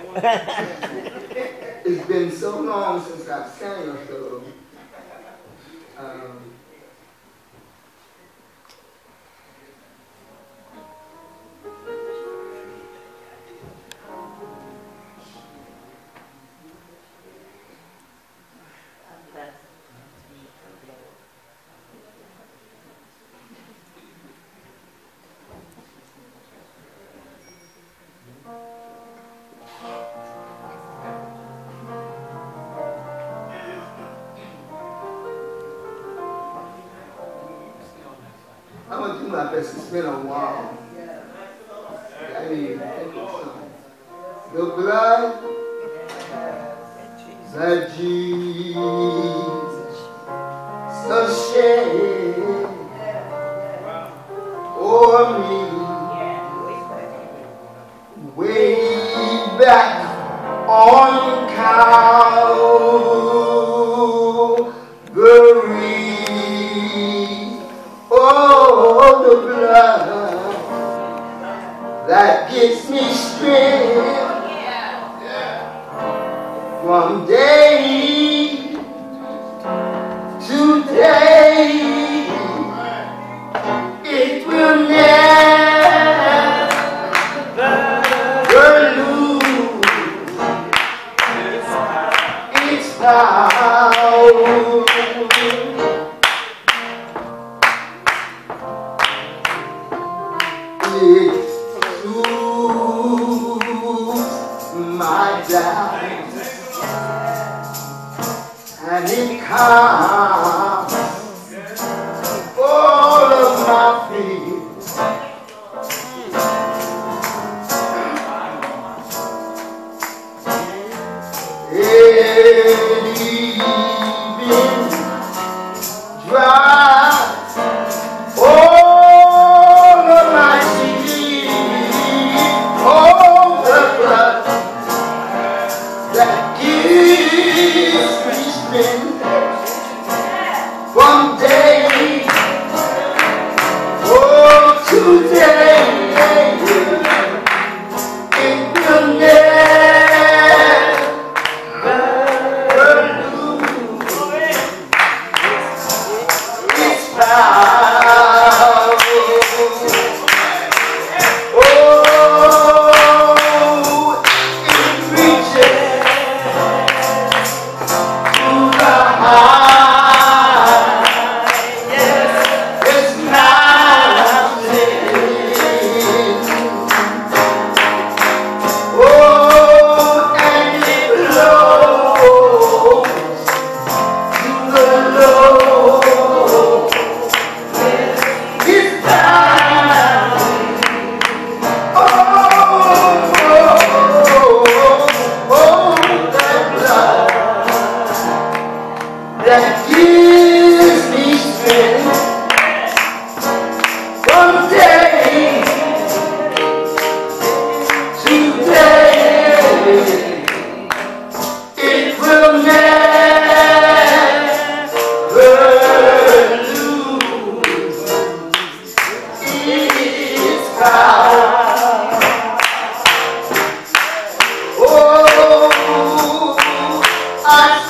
It's been so long since I've sang a solo. I'm going to do my best. It's been a while. I need to think of something. The blood that Jesus shed for me way back on Calvary. Oh, the blood that gives me strength from day to day. It will never lose its power. It soothes my doubts and it calms all of my fears. It even dries all of my tears. Oh, the blood that gives me strength from day to day. It will never lose its power. Oh, it reaches to the highest mountain. Oh, and it blows to the lowest valley. Oh, that blood that gives me strength from day to day. It will never lose its power. Oh, I